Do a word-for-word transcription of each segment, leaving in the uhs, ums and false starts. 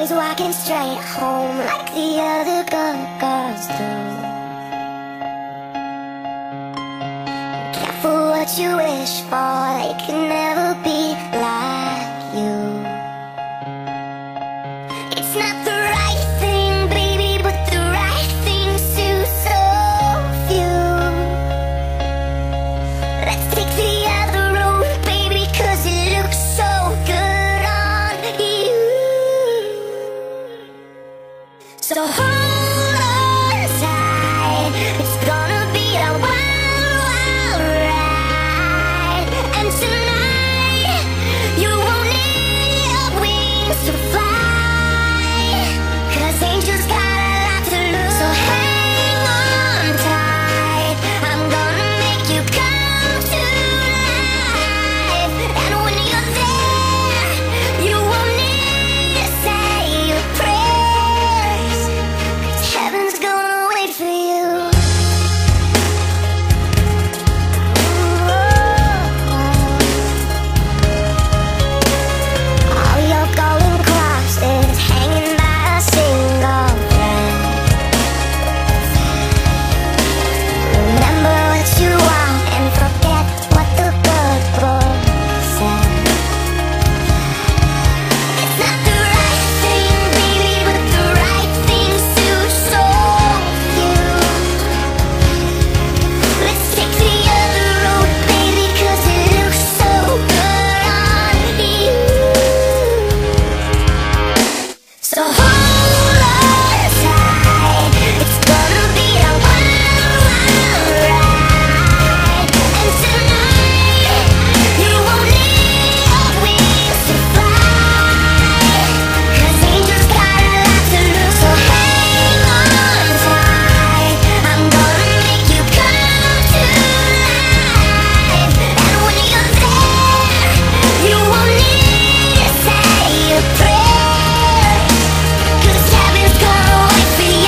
always walking straight home like the other good girls do. Careful what you wish for, they can never be like you. It's not the right thing, baby, but the right thing suits so few. Let's take the other road, baby, cause it looks so good on you. So hold on tight, it's gonna be a wild, wild ride. And tonight, you won't need your wings to fly, cause angels got a lot to lose. So hang on tight, I'm gonna make you come to life. And when you're there, you won't need to say your prayers, cause heaven's gonna wait for you. All your golden crosses hanging by a single thread. Remember what you want and forget what the good book said. It's not the right thing, baby, but the right thing suits so few. Let's take the other road, baby, cause it looks so good on you. So hold on tight, it's gonna be a wild, wild ride. And tonight, you won't need your wings to fly, cause angels got a lot to lose. So hang on tight, I'm gonna make you come to life. And when you're there, you won't need to say your prayers, cause heaven's gonna wait for you.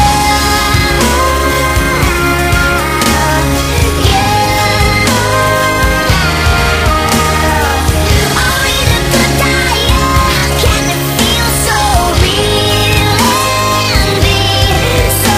Only the good die young. Can it feel so real and be so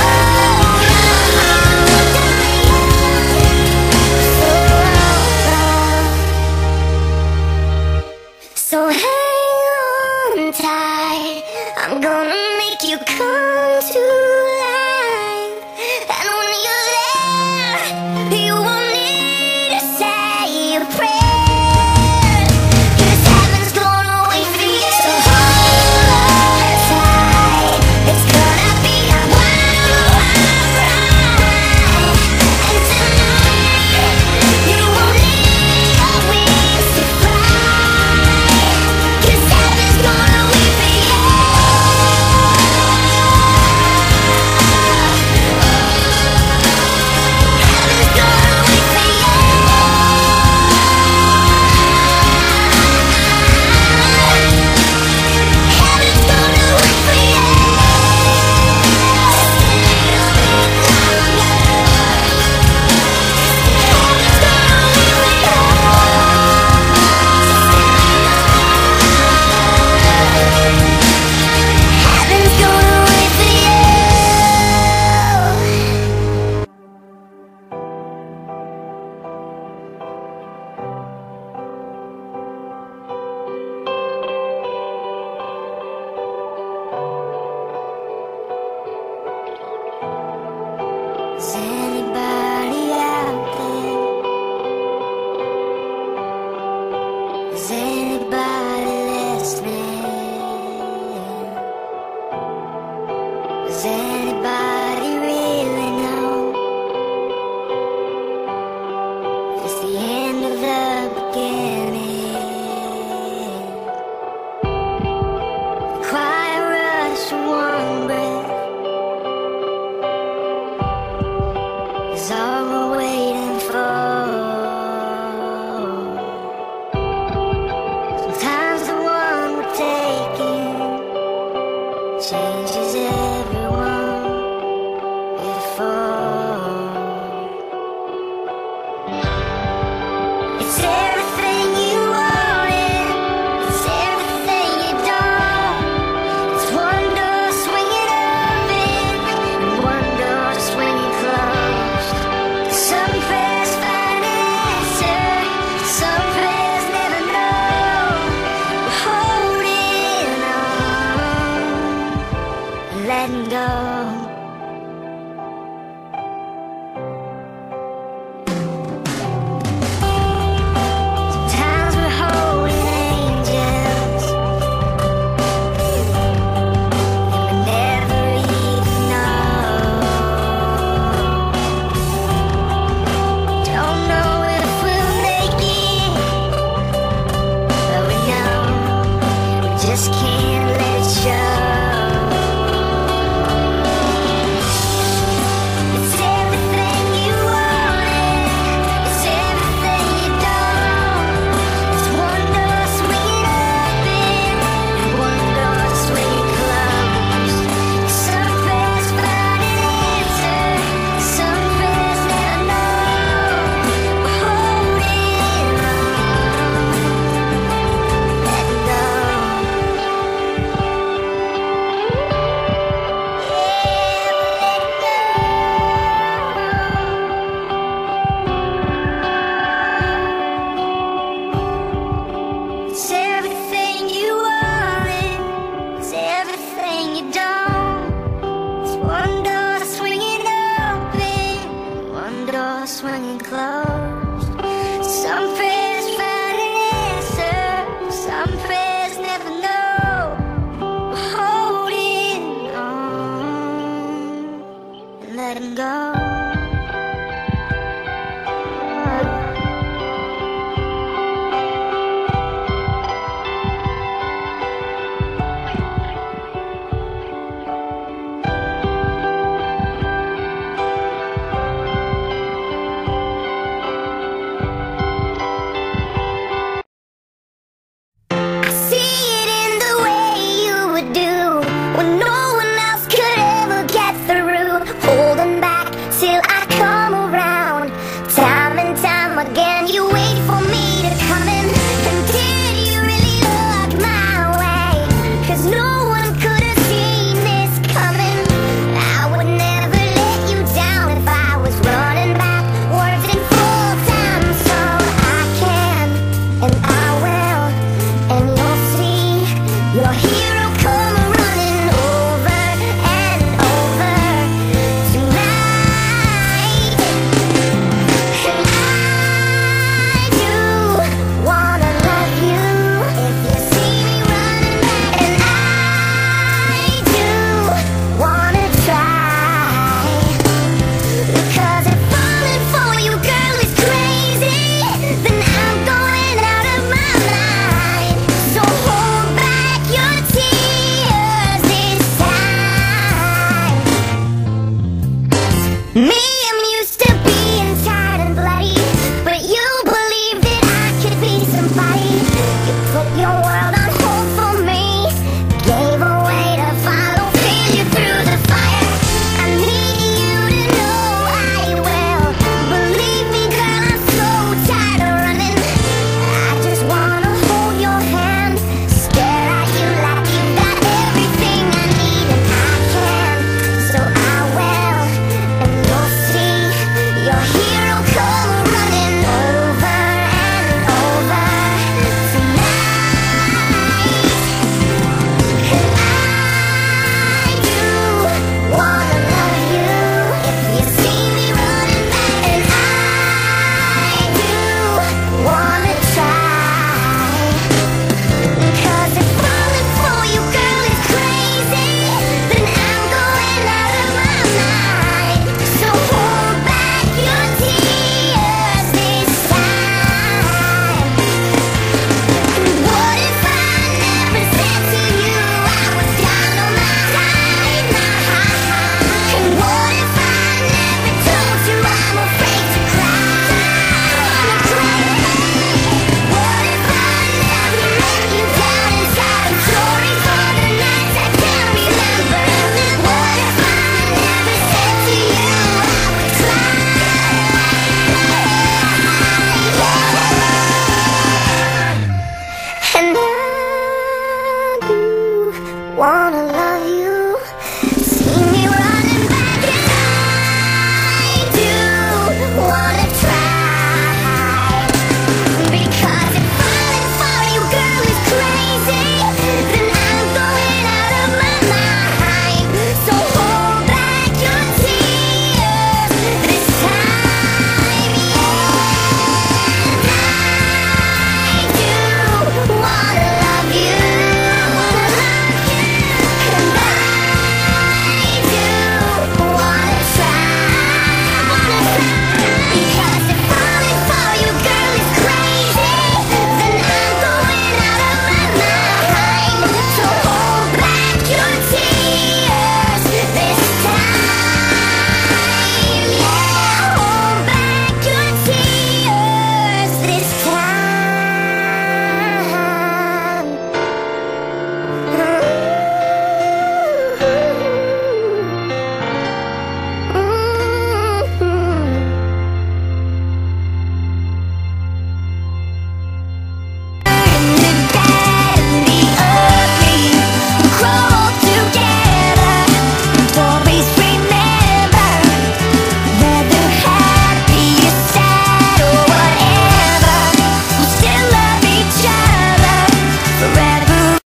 young? So hang on tight, I'm gonna make you come to life. And when you're there, you won't need to say your prayers, cause heaven's gonna wait for you. So hold on tight, it's gonna be a wild, wild ride. And tonight, you won't need your wings to fly, cause heaven's gonna wait for you. Heaven's gonna wait for you. Heaven's gonna wait for you. Heaven's gonna wait for you. Is anybody out there? Is anybody listening? Is anybody